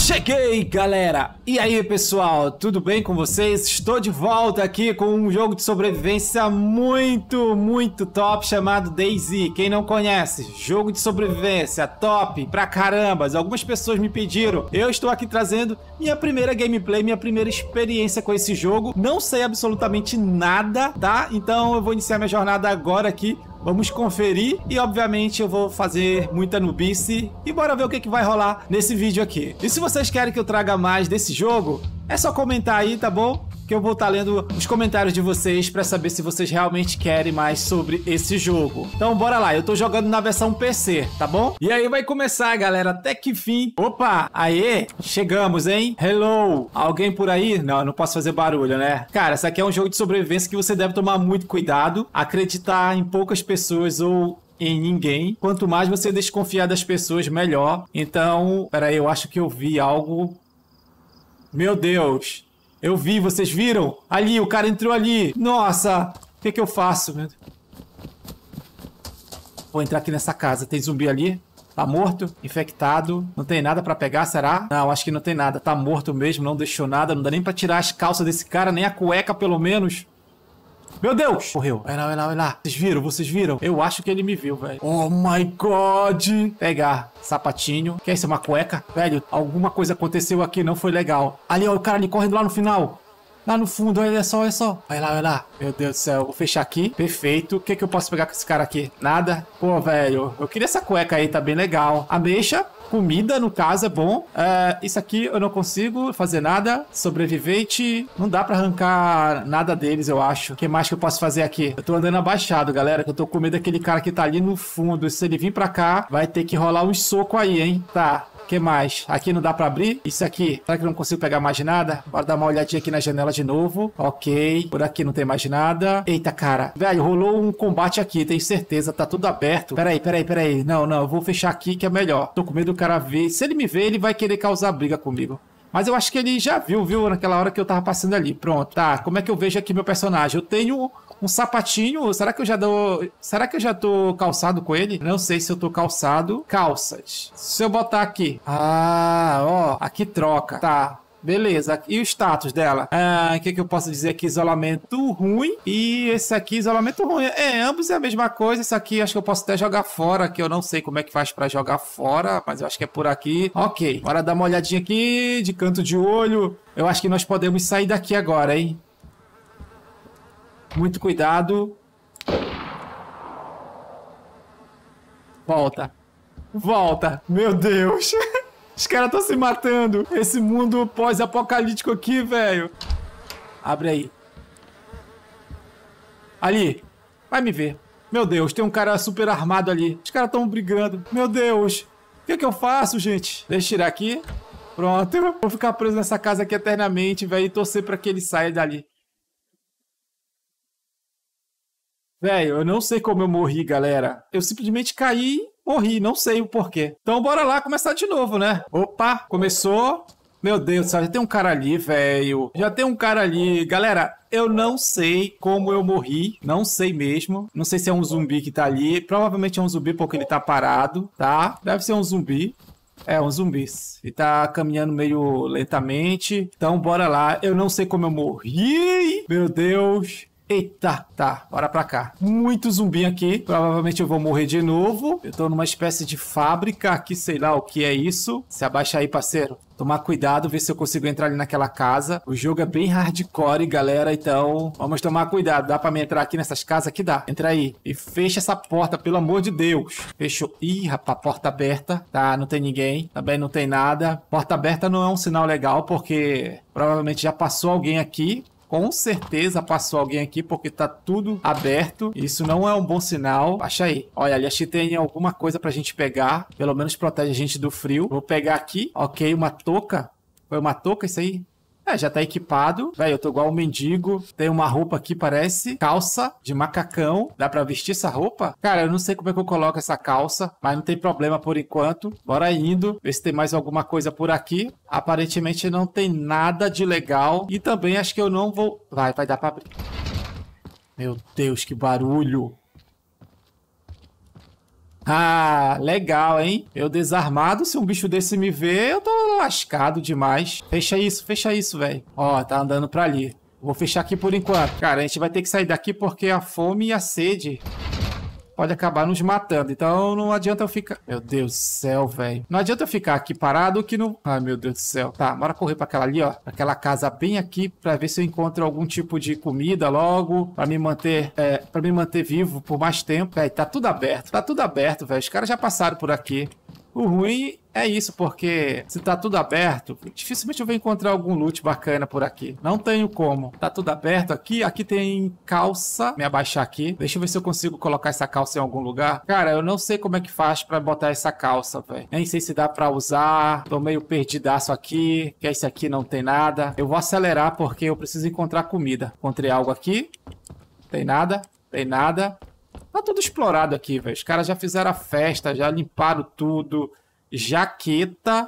Cheguei, galera! E aí, pessoal, tudo bem com vocês? Estou de volta aqui com um jogo de sobrevivência muito top chamado DayZ. Quem não conhece, jogo de sobrevivência top pra caramba. Algumas pessoas me pediram. Eu estou aqui trazendo minha primeira gameplay, minha primeira experiência com esse jogo. Não sei absolutamente nada, tá? Então eu vou iniciar minha jornada agora aqui. Vamos conferir e, obviamente, eu vou fazer muita nubice e bora ver o que vai rolar nesse vídeo aqui. E se vocês querem que eu traga mais desse jogo, é só comentar aí, tá bom? Que eu vou estar lendo os comentários de vocês para saber se vocês realmente querem mais sobre esse jogo. Então bora lá, eu tô jogando na versão PC, tá bom? E aí vai começar, galera, até que fim. Opa, aê, chegamos, hein? Hello, alguém por aí? Não, eu não posso fazer barulho, né? Cara, isso aqui é um jogo de sobrevivência que você deve tomar muito cuidado, acreditar em poucas pessoas ou em ninguém. Quanto mais você desconfiar das pessoas, melhor. Então, peraí, eu acho que eu vi algo. Meu Deus! Eu vi, vocês viram? Ali, o cara entrou ali. Nossa, o que eu faço? Meu Deus. Vou entrar aqui nessa casa. Tem zumbi ali? Tá morto? Infectado? Não tem nada pra pegar, será? Não, acho que não tem nada. Tá morto mesmo, não deixou nada. Não dá nem pra tirar as calças desse cara, nem a cueca, pelo menos. Meu Deus! Correu. Vai lá, vai lá, vai lá. Vocês viram? Vocês viram? Eu acho que ele me viu, velho. Oh my God! Pegar sapatinho. Que é isso? Uma cueca? Velho, alguma coisa aconteceu aqui, não foi legal. Ali, ó, o cara ali correndo lá no final. Lá no fundo, olha só, olha só. Vai lá, vai lá. Meu Deus do céu, vou fechar aqui. Perfeito. O que eu posso pegar com esse cara aqui? Nada? Pô, velho, eu queria essa cueca aí, tá bem legal. Ameixa. Comida, no caso, é bom. Isso aqui eu não consigo fazer nada. Sobrevivente. Não dá pra arrancar nada deles, eu acho. O que mais que eu posso fazer aqui? Eu tô andando abaixado, galera, que eu tô com medo daquele cara que tá ali no fundo. Se ele vir pra cá, vai ter que rolar uns socos aí, hein? Tá. O que mais? Aqui não dá pra abrir? Isso aqui. Será que eu não consigo pegar mais nada? Bora dar uma olhadinha aqui na janela de novo. Ok. Por aqui não tem mais nada. Eita, cara. Velho, rolou um combate aqui, tenho certeza. Tá tudo aberto. Peraí. Não. Eu vou fechar aqui que é melhor. Tô com medo do cara ver. Se ele me ver, ele vai querer causar briga comigo. Mas eu acho que ele já viu naquela hora que eu tava passando ali. Pronto. Tá, como é que eu vejo aqui meu personagem? Eu tenho um sapatinho. Será que eu já tô calçado com ele? Não sei se eu tô calçado. Calças. Se eu botar aqui. Ah, ó. Aqui troca. Tá. Beleza. E o status dela? O que eu posso dizer aqui? Isolamento ruim. E esse aqui, isolamento ruim. Ambos é a mesma coisa. Esse aqui acho que eu posso até jogar fora, que eu não sei como é que faz pra jogar fora, mas eu acho que é por aqui. Ok. Bora dar uma olhadinha aqui, de canto de olho. Eu acho que nós podemos sair daqui agora, hein? Muito cuidado. Volta. Meu Deus. Os caras estão se matando. Esse mundo pós-apocalíptico aqui, velho. Abre aí. Ali. Vai me ver. Meu Deus, tem um cara super armado ali. Os caras estão brigando. Meu Deus. O que eu faço, gente? Deixa eu tirar aqui. Pronto. Eu vou ficar preso nessa casa aqui eternamente, velho, e torcer pra que ele saia dali. Velho, eu não sei como eu morri, galera. Eu simplesmente caí, morri, não sei o porquê. Então bora lá começar de novo, né? Opa, começou. Meu Deus do céu, já tem um cara ali, velho. Já tem um cara ali. Galera, eu não sei como eu morri. Não sei mesmo. Não sei se é um zumbi que tá ali. Provavelmente é um zumbi porque ele tá parado, tá? Deve ser um zumbi. É, um zumbi. Ele tá caminhando meio lentamente. Então bora lá. Eu não sei como eu morri. Meu Deus. Eita, tá, bora pra cá. Muito zumbi aqui, provavelmente eu vou morrer de novo. Eu tô numa espécie de fábrica aqui, sei lá o que é isso. Se abaixa aí, parceiro. Tomar cuidado, ver se eu consigo entrar ali naquela casa. O jogo é bem hardcore, galera, então vamos tomar cuidado. Dá pra me entrar aqui nessas casas? Aqui dá. Entra aí e fecha essa porta, pelo amor de Deus. Fechou. Ih, rapaz, porta aberta. Tá, não tem ninguém. Também não tem nada. Porta aberta não é um sinal legal, porque provavelmente já passou alguém aqui. Com certeza passou alguém aqui porque tá tudo aberto. Isso não é um bom sinal. Baixa aí. Olha, ali acho que tem alguma coisa pra gente pegar. Pelo menos protege a gente do frio. Vou pegar aqui. Ok, uma touca. Foi uma touca isso aí? Já tá equipado. Velho, eu tô igual um mendigo. Tem uma roupa aqui, parece. Calça de macacão. Dá pra vestir essa roupa? Cara, eu não sei como é que eu coloco essa calça, mas não tem problema por enquanto. Bora indo. Ver se tem mais alguma coisa por aqui. Aparentemente não tem nada de legal. E também acho que eu não vou... Vai dar pra abrir. Meu Deus, que barulho. Ah, legal, hein? Eu desarmado, se um bicho desse me ver, eu tô lascado demais. Fecha isso, velho. Ó, tá andando pra ali. Vou fechar aqui por enquanto. Cara, a gente vai ter que sair daqui porque a fome e a sede pode acabar nos matando. Então não adianta eu ficar... Meu Deus do céu, velho. Não adianta eu ficar aqui parado que não... Ai, meu Deus do céu. Tá, bora correr pra aquela ali, ó. Aquela casa bem aqui pra ver se eu encontro algum tipo de comida logo. Pra me manter... pra me manter vivo por mais tempo. Véi, tá tudo aberto. Tá tudo aberto, velho. Os caras já passaram por aqui. O ruim é isso, porque se tá tudo aberto, dificilmente eu vou encontrar algum loot bacana por aqui. Não tenho como. Tá tudo aberto aqui. Aqui tem calça. Me abaixar aqui. Deixa eu ver se eu consigo colocar essa calça em algum lugar. Cara, eu não sei como é que faz pra botar essa calça, velho. Nem sei se dá pra usar. Tô meio perdidaço aqui. Que esse aqui não tem nada. Eu vou acelerar porque eu preciso encontrar comida. Encontrei algo aqui. Tem nada. Tem nada. Tá tudo explorado aqui, velho. Os caras já fizeram a festa, já limparam tudo. Jaqueta.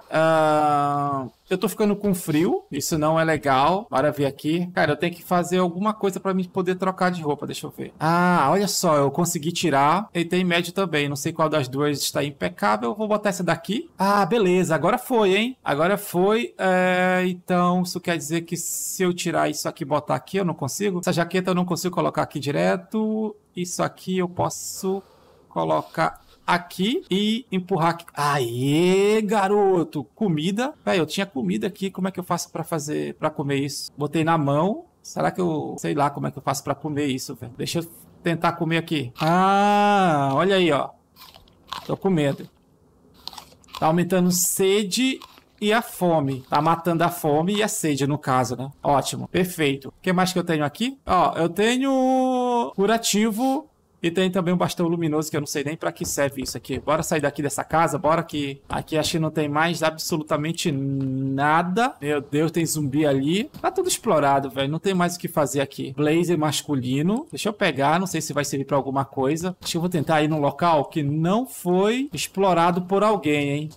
Eu tô ficando com frio. Isso não é legal. Bora ver aqui. Cara, eu tenho que fazer alguma coisa pra mim poder trocar de roupa. Deixa eu ver. Ah, olha só. Eu consegui tirar. E tem médio também. Não sei qual das duas está impecável. Eu vou botar essa daqui. Ah, beleza. Agora foi, hein? Agora foi. Então, isso quer dizer que se eu tirar isso aqui e botar aqui, eu não consigo? Essa jaqueta eu não consigo colocar aqui direto. Isso aqui eu posso colocar aqui e empurrar aqui. Aê, garoto! Comida. Véi, eu tinha comida aqui. Como é que eu faço pra comer isso? Botei na mão. Será que eu... Sei lá como é que eu faço pra comer isso, velho. Deixa eu tentar comer aqui. Ah, olha aí, ó. Tô com medo. Tá aumentando sede e a fome. Tá matando a fome e a sede, no caso, né? Ótimo. Perfeito. O que mais que eu tenho aqui? Ó, eu tenho curativo e tem também um bastão luminoso que eu não sei nem pra que serve isso aqui. Bora sair daqui dessa casa, bora que aqui acho que não tem mais absolutamente nada. Meu Deus, tem zumbi ali. Tá tudo explorado, velho. Não tem mais o que fazer aqui. Blazer masculino. Deixa eu pegar, não sei se vai servir pra alguma coisa. Acho que eu vou tentar ir num local que não foi explorado por alguém, hein?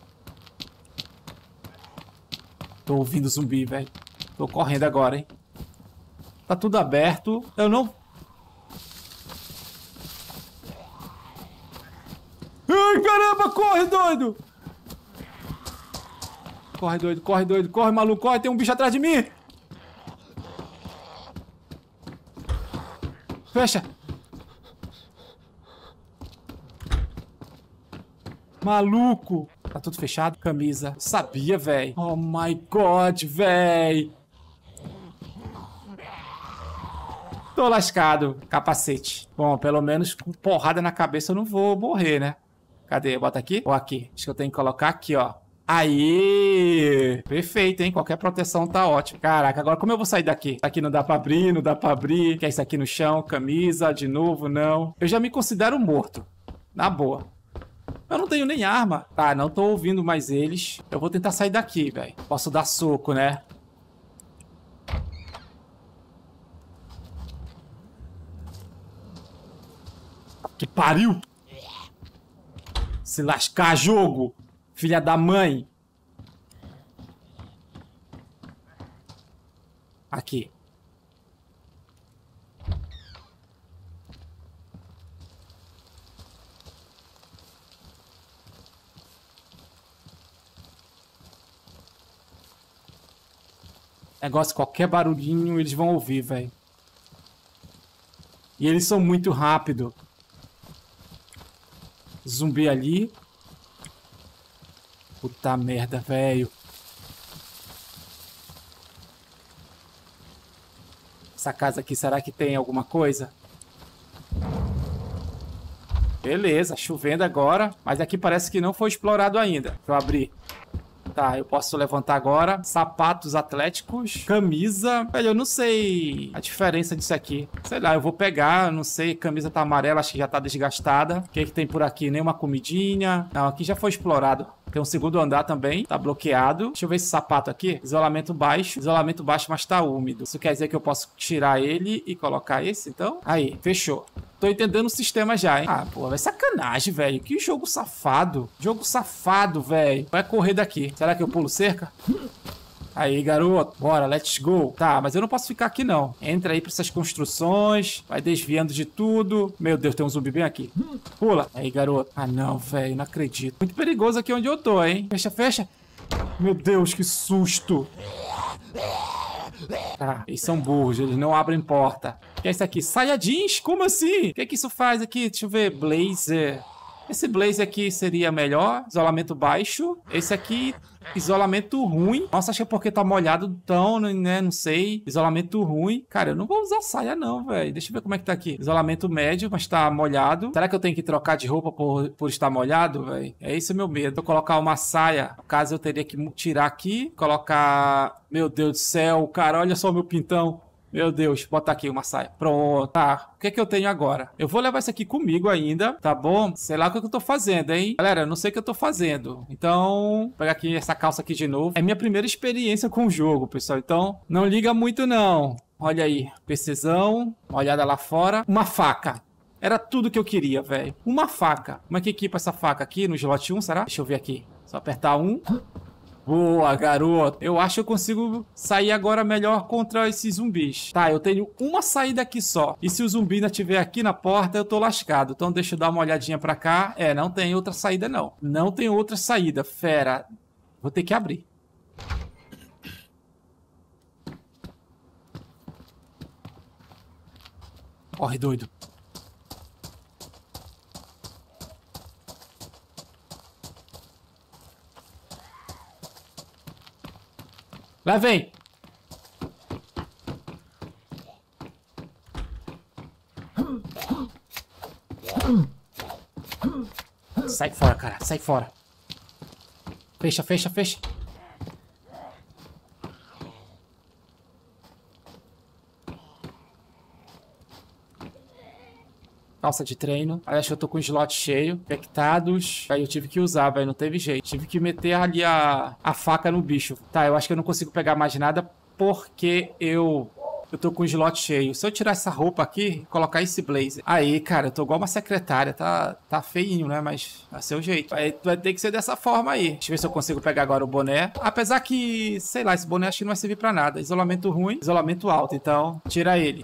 Tô ouvindo zumbi, velho. Tô correndo agora, hein? Tá tudo aberto. Eu não... Ai, caramba! Corre, doido! Corre, doido, corre, doido. Corre, maluco, corre. Tem um bicho atrás de mim. Fecha. Maluco. Tá tudo fechado? Camisa. Sabia, velho. Oh my God, velho. Tô lascado. Capacete. Bom, pelo menos com porrada na cabeça eu não vou morrer, né? Cadê? Bota aqui? Ou aqui? Acho que eu tenho que colocar aqui, ó. Aí! Perfeito, hein? Qualquer proteção tá ótimo. Caraca, agora como eu vou sair daqui? Aqui não dá pra abrir, não dá pra abrir. Que é isso aqui no chão? Camisa, de novo, não. Eu já me considero morto. Na boa. Eu não tenho nem arma. Tá, não tô ouvindo mais eles. Eu vou tentar sair daqui, velho. Posso dar soco, né? Que pariu! Se lascar, jogo! Filha da mãe! Aqui. Negócio, qualquer barulhinho eles vão ouvir, velho. E eles são muito rápidos. Zumbi ali. Puta merda, velho. Essa casa aqui, será que tem alguma coisa? Beleza, chovendo agora. Mas aqui parece que não foi explorado ainda. Deixa eu abrir. Tá, eu posso levantar agora. Sapatos atléticos. Camisa. Velho, eu não sei a diferença disso aqui. Sei lá, eu vou pegar. Não sei, camisa tá amarela, acho que já tá desgastada. O que que tem por aqui? Nenhuma comidinha. Não, aqui já foi explorado. Tem um segundo andar também, tá bloqueado. Deixa eu ver esse sapato aqui. Isolamento baixo, mas tá úmido. Isso quer dizer que eu posso tirar ele e colocar esse, então? Aí, fechou. Tô entendendo o sistema já, hein? Ah, pô, é sacanagem, velho. Que jogo safado. Jogo safado, velho. Vai correr daqui. Será que eu pulo cerca? Aí, garoto. Bora, let's go. Tá, mas eu não posso ficar aqui, não. Entra aí pra essas construções. Vai desviando de tudo. Meu Deus, tem um zumbi bem aqui. Pula. Aí, garoto. Ah, não, velho. Não acredito. Muito perigoso aqui onde eu tô, hein? Fecha, fecha. Meu Deus, que susto. Ah, eles são burros. Eles não abrem porta. O que é isso aqui? Saiyajins? Como assim? O que é que isso faz aqui? Deixa eu ver. Blazer. Esse blazer aqui seria melhor. Isolamento baixo. Esse aqui, isolamento ruim. Nossa, acho que é porque tá molhado, então, né? Não sei. Isolamento ruim. Cara, eu não vou usar saia, não, velho. Deixa eu ver como é que tá aqui. Isolamento médio, mas tá molhado. Será que eu tenho que trocar de roupa por estar molhado, velho? É esse o meu medo. Vou colocar uma saia. No caso, eu teria que tirar aqui. Colocar... Meu Deus do céu, cara. Olha só o meu pintão. Meu Deus, botar aqui uma saia. Pronto. Tá, o que é que eu tenho agora? Eu vou levar isso aqui comigo ainda, tá bom? Sei lá o que eu tô fazendo, hein? Galera, eu não sei o que eu tô fazendo. Então, vou pegar aqui essa calça aqui de novo. É minha primeira experiência com o jogo, pessoal. Então, não liga muito, não. Olha aí, PCzão. Uma olhada lá fora. Uma faca. Era tudo que eu queria, velho. Uma faca. Como é que equipa essa faca aqui no slot 1, será? Deixa eu ver aqui. Só apertar um. Boa, garoto. Eu acho que eu consigo sair agora melhor contra esses zumbis. Tá, eu tenho uma saída aqui só. E se o zumbi ainda estiver aqui na porta, eu tô lascado. Então deixa eu dar uma olhadinha pra cá. É, não tem outra saída, não. Não tem outra saída, fera. Vou ter que abrir. Corre, doido. Lá vem. Sai fora, cara. Sai fora. Fecha, fecha, fecha. Calça de treino. Aí acho que eu tô com o slot cheio. Infectados. Aí eu tive que usar, velho. Não teve jeito. Tive que meter ali a faca no bicho. Tá, eu acho que eu não consigo pegar mais nada porque eu tô com o slot cheio. Se eu tirar essa roupa aqui e colocar esse blazer. Aí, cara, eu tô igual uma secretária. Tá feinho, né? Mas vai ser o jeito. Vai ter que ser dessa forma aí. Deixa eu ver se eu consigo pegar agora o boné. Apesar que, sei lá, esse boné acho que não vai servir pra nada. Isolamento ruim, isolamento alto. Então, tira ele.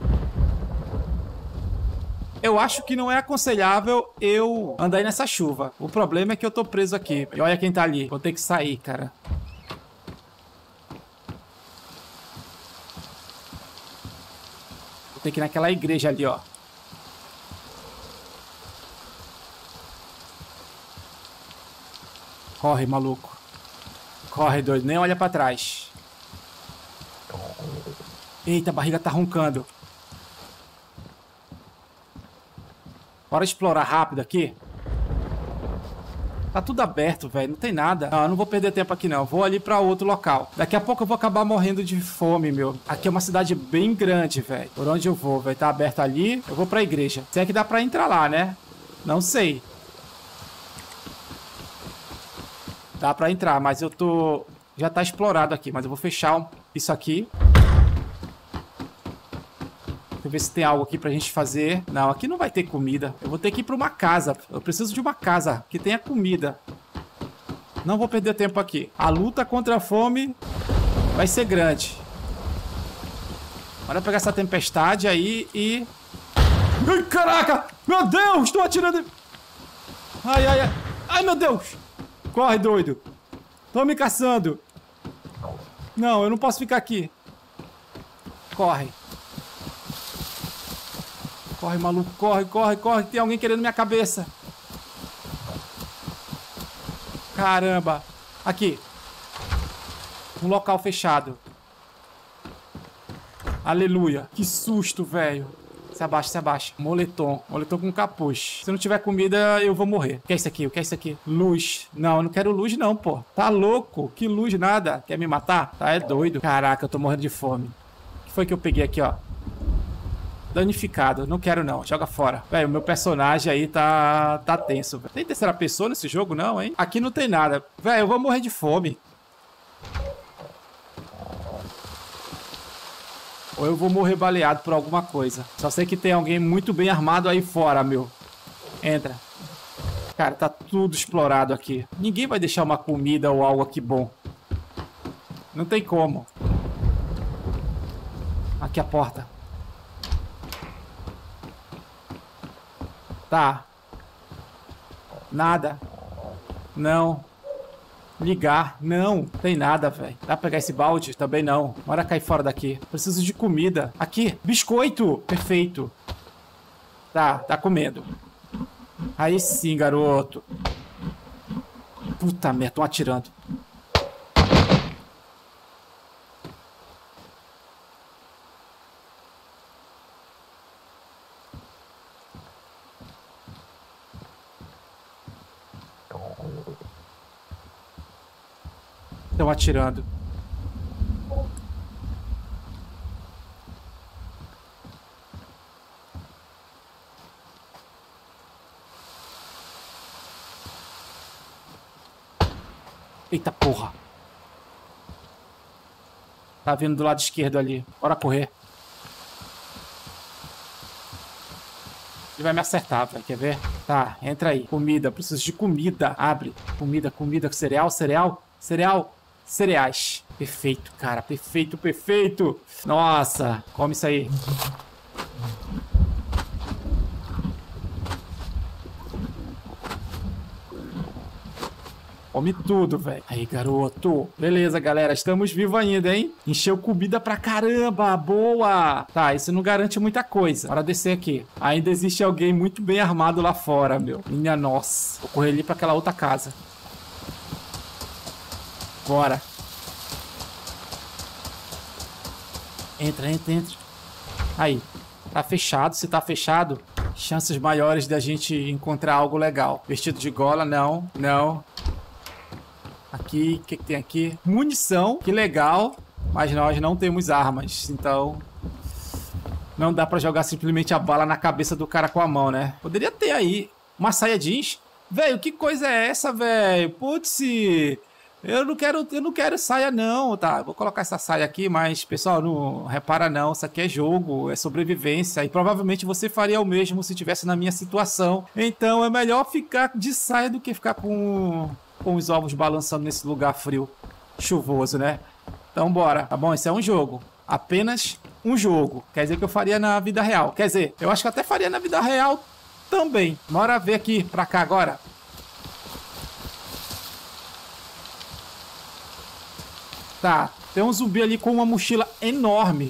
Eu acho que não é aconselhável eu andar aí nessa chuva. O problema é que eu tô preso aqui. E olha quem tá ali. Vou ter que sair, cara. Vou ter que ir naquela igreja ali, ó. Corre, maluco. Corre, doido. Nem olha pra trás. Eita, a barriga tá roncando. Bora explorar rápido aqui. Tá tudo aberto, velho. Não tem nada. Não, eu não vou perder tempo aqui, não. Eu vou ali pra outro local. Daqui a pouco eu vou acabar morrendo de fome, meu. Aqui é uma cidade bem grande, velho. Por onde eu vou, velho? Tá aberto ali. Eu vou pra igreja. Se é que dá pra entrar lá, né? Não sei. Dá pra entrar, mas eu tô... Já tá explorado aqui, mas eu vou fechar isso aqui. Deixa eu ver se tem algo aqui pra gente fazer. Não, aqui não vai ter comida. Eu vou ter que ir pra uma casa. Eu preciso de uma casa que tenha comida. Não vou perder tempo aqui. A luta contra a fome vai ser grande. Bora pegar essa tempestade aí e... Ai, caraca! Meu Deus! Estou atirando... Ai, ai, ai. Ai, meu Deus! Corre, doido. Tô me caçando. Não, eu não posso ficar aqui. Corre. Corre, maluco, corre, corre, corre. Tem alguém querendo minha cabeça. Caramba. Aqui. Um local fechado. Aleluia. Que susto, velho. Se abaixa, se abaixa. Moletom. Moletom com capuz. Se não tiver comida, eu vou morrer. O que é isso aqui? O que é isso aqui? Luz. Não, eu não quero luz não, pô. Tá louco? Que luz nada. Quer me matar? Tá, é doido. Caraca, eu tô morrendo de fome. O que foi que eu peguei aqui, ó? Danificado. Não quero, não. Joga fora. Velho, o meu personagem aí tá tenso, velho. Tem terceira pessoa nesse jogo, não, hein? Aqui não tem nada. Velho, eu vou morrer de fome. Ou eu vou morrer baleado por alguma coisa. Só sei que tem alguém muito bem armado aí fora, meu. Entra. Cara, tá tudo explorado aqui. Ninguém vai deixar uma comida ou algo aqui bom. Não tem como. Aqui a porta. Tá. Nada. Não. Ligar. Não. Tem nada, velho. Dá pra pegar esse balde? Também não. Bora cair fora daqui. Preciso de comida. Aqui. Biscoito. Perfeito. Tá comendo. Aí sim, garoto. Puta merda, tô atirando. Estão atirando. Eita porra. Tá vindo do lado esquerdo ali. Bora correr. Ele vai me acertar, velho. Quer ver? Tá, entra aí. Comida. Preciso de comida. Abre. Comida. Cereal. Cereais. Perfeito, cara. Perfeito. Nossa. Come isso aí. Come tudo, velho. Aí, garoto. Beleza, galera. Estamos vivos ainda, hein? Encheu comida pra caramba. Boa. Tá, isso não garante muita coisa. Bora descer aqui. Ainda existe alguém muito bem armado lá fora, meu. Minha nossa. Vou correr ali pra aquela outra casa. Bora. Entra. Aí. Tá fechado. Se tá fechado, chances maiores da gente encontrar algo legal. Vestido de gola, não. Aqui, o que tem aqui? Munição, que legal. Mas nós não temos armas, então não dá pra jogar simplesmente a bala na cabeça do cara com a mão, né? Poderia ter aí uma saia jeans. Velho, que coisa é essa, velho? Putz, eu não quero saia não, tá? Vou colocar essa saia aqui, mas, pessoal, não repara não. Isso aqui é jogo, é sobrevivência. E provavelmente você faria o mesmo se estivesse na minha situação. Então é melhor ficar de saia do que ficar com os ovos balançando nesse lugar frio, chuvoso, né? Então bora, tá bom? Isso é um jogo, apenas um jogo. Quer dizer que eu faria na vida real. Quer dizer, eu acho que eu até faria na vida real também. Bora ver aqui, pra cá agora. Tá, tem um zumbi ali com uma mochila enorme.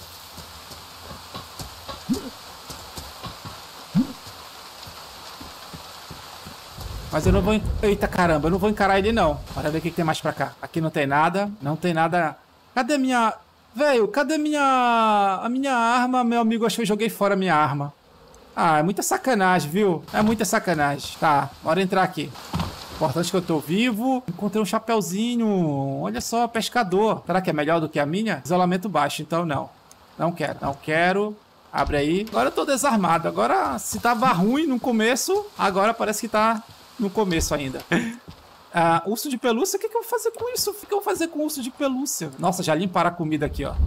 Mas eu não vou... Eita caramba, eu não vou encarar ele não. Bora ver o que tem mais pra cá. Aqui não tem nada. Não tem nada. Cadê minha... Velho, cadê a minha arma? Meu amigo, acho que eu joguei fora a minha arma. Ah, é muita sacanagem, viu? É muita sacanagem. Tá, bora entrar aqui. Importante que eu tô vivo. Encontrei um chapeuzinho. Olha só, pescador. Será que é melhor do que a minha? Isolamento baixo, então não. Não quero. Abre aí. Agora eu tô desarmado. Agora, se tava ruim no começo, agora parece que tá... no começo ainda. Urso de pelúcia? O que eu vou fazer com isso? O que eu vou fazer com urso de pelúcia? Nossa, já limparam a comida aqui, ó.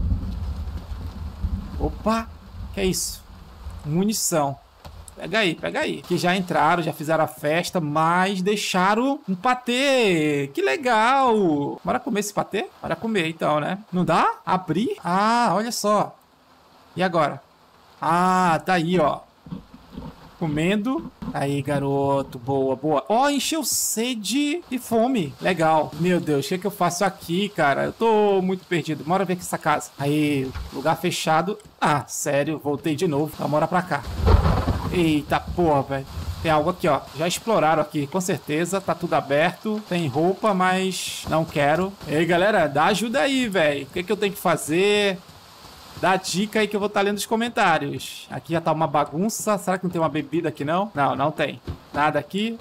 Opa! Que é isso? Munição. Pega aí. Que já entraram, já fizeram a festa, mas deixaram um patê. Que legal! Bora comer esse patê? Bora comer, então, né? Não dá? Abrir? Ah, olha só. E agora? Ah, tá aí, ó. Comendo. Aí, garoto. Boa. Ó, encheu sede e fome. Legal. Meu Deus, o que eu faço aqui, cara? Eu tô muito perdido. Bora ver aqui essa casa. Aí, lugar fechado. Ah, sério, voltei de novo. Então, bora pra cá. Eita porra, velho. Tem algo aqui, ó. Já exploraram aqui, com certeza. Tá tudo aberto. Tem roupa, mas não quero. Ei, galera, dá ajuda aí, velho. O que eu tenho que fazer? Dá dica aí que eu vou estar lendo os comentários. Aqui já tá uma bagunça. Será que não tem uma bebida aqui, não? Não tem. Nada aqui.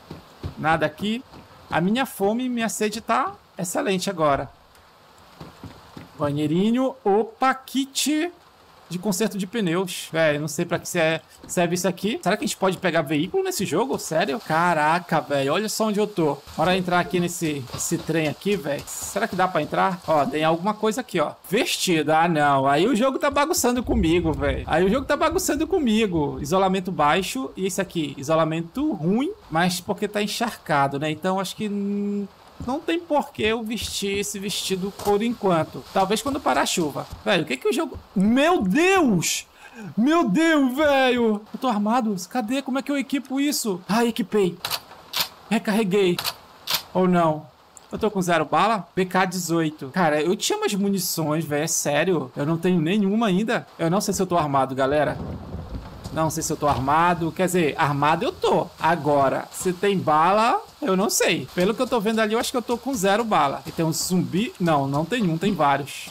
A minha fome e minha sede tá excelente agora. Banheirinho. Opa, kit de conserto de pneus. Velho, não sei pra que serve isso aqui. Será que a gente pode pegar veículo nesse jogo? Sério? Caraca, velho. Olha só onde eu tô. Bora entrar aqui nesse trem aqui, velho. Será que dá pra entrar? Ó, tem alguma coisa aqui, ó. Vestido. Ah, não. Aí o jogo tá bagunçando comigo, velho. Isolamento baixo. E esse aqui, isolamento ruim, mas porque tá encharcado, né? Então, acho que... não tem por que eu vestir esse vestido por enquanto. Talvez quando parar a chuva. Velho, o que que o jogo... Meu Deus! Meu Deus, velho! Eu tô armado? Cadê? Como é que eu equipo isso? Ah, equipei. Recarreguei. Ou não? Eu tô com 0 bala? BK-18. Cara, eu tinha umas munições, velho. É sério. Eu não tenho nenhuma ainda. Eu não sei se eu tô armado, galera. Não sei se eu tô armado. Quer dizer, armado eu tô. Agora, se tem bala, eu não sei. Pelo que eu tô vendo ali, eu acho que eu tô com 0 bala. E tem um zumbi... Não, não tem um. Tem vários.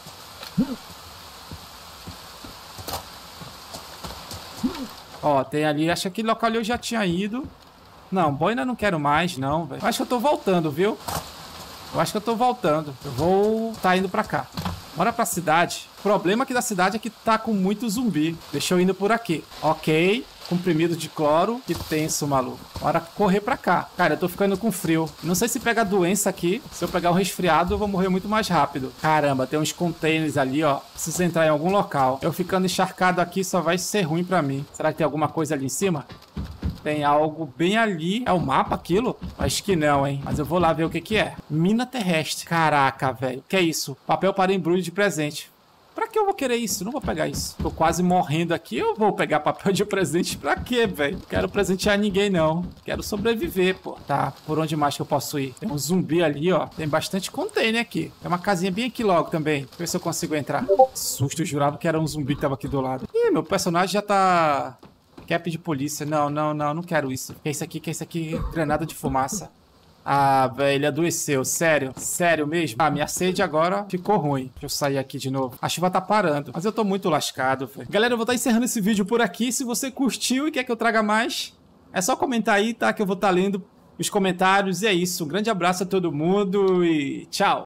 Ó, tem ali... Acho que aquele local ali eu já tinha ido. Não, boina não quero mais, não, velho. Acho que eu tô voltando, viu? Eu acho que eu tô voltando. Eu vou... Tá indo pra cá. Bora pra cidade. O problema aqui da cidade é que tá com muito zumbi. Deixa eu indo por aqui. Ok. Comprimido de cloro. Que tenso, maluco. Bora correr pra cá. Cara, eu tô ficando com frio. Não sei se pega doença aqui. Se eu pegar um resfriado, eu vou morrer muito mais rápido. Caramba, tem uns containers ali, ó. Preciso entrar em algum local. Eu ficando encharcado aqui só vai ser ruim pra mim. Será que tem alguma coisa ali em cima? Tem algo bem ali. É o mapa aquilo? Acho que não, hein? Mas eu vou lá ver o que que é. Mina terrestre. Caraca, velho. Que é isso? Papel para embrulho de presente. Pra que eu vou querer isso? Não vou pegar isso. Tô quase morrendo aqui. Eu vou pegar papel de presente pra quê, velho? Não quero presentear ninguém, não. Quero sobreviver, pô. Tá, por onde mais que eu posso ir? Tem um zumbi ali, ó. Tem bastante container aqui. Tem uma casinha bem aqui logo também. Deixa eu ver se eu consigo entrar. Susto, eu jurava que era um zumbi que tava aqui do lado. Ih, meu personagem já tá... Cap de polícia. Não, não, não. Não quero isso. Que é isso aqui? Que é isso aqui? Granada de fumaça. Ah, velho, ele adoeceu. Sério? Sério mesmo? Ah, minha sede agora ficou ruim. Deixa eu sair aqui de novo. A chuva tá parando. Mas eu tô muito lascado, velho. Galera, eu vou estar encerrando esse vídeo por aqui. Se você curtiu e quer que eu traga mais, é só comentar aí, tá? Que eu vou estar lendo os comentários. E é isso. Um grande abraço a todo mundo e tchau.